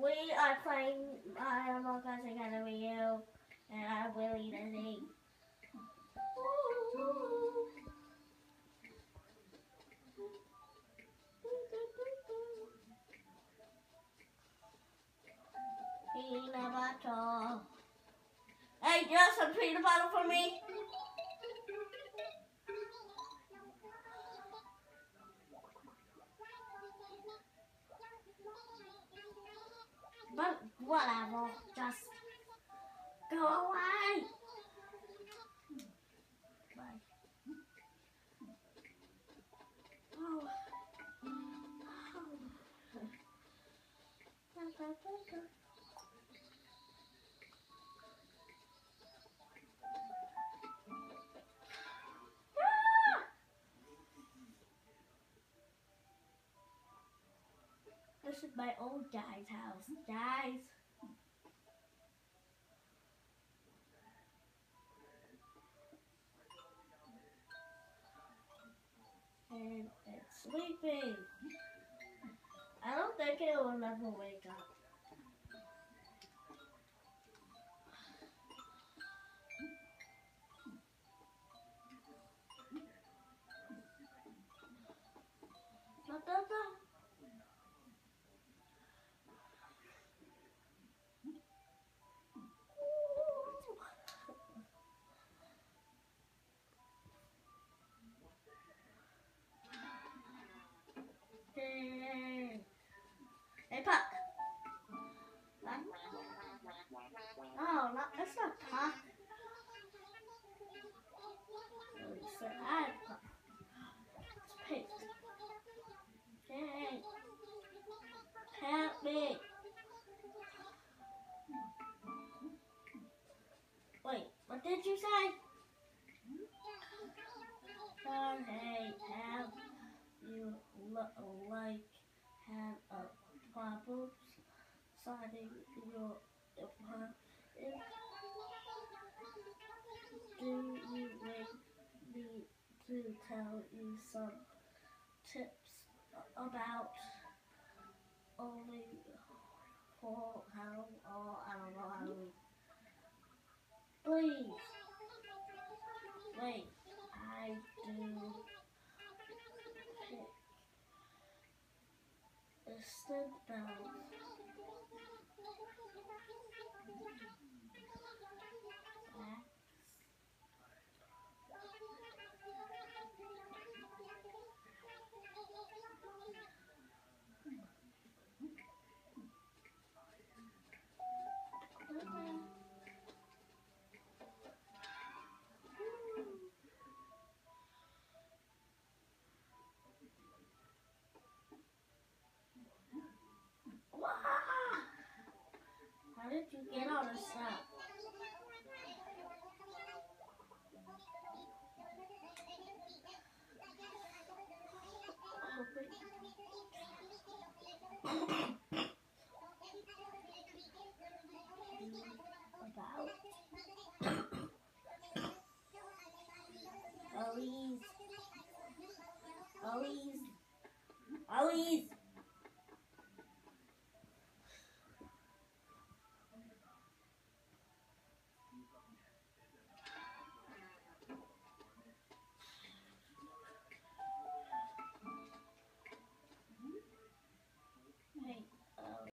We are playing Animal Crossing on the Wii U, and I'm really dizzy. Peanut butter. Hey, do you have some peanut butter for me? But whatever, just go away. Bye. Oh. This is my old guy's house, guys. And it's sleeping. I don't think it will never wake up. Hey, Puck. Oh, no, that's not Puck. It's Puck. It's pink. Hey, help me. Wait, what did you say? Oh, hey, have you like had a problem signing your apartment? Do you need me to tell you some tips about only for how, or I don't know how to read. Please. Wait, I do pick instant bells. How did you get all this stuff? About Elise.